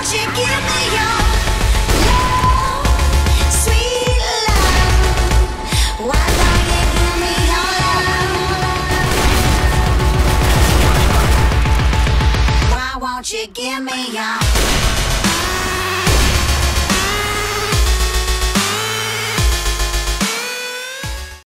you give me your love, sweet love? Why don't you give me your love? Why won't you give me your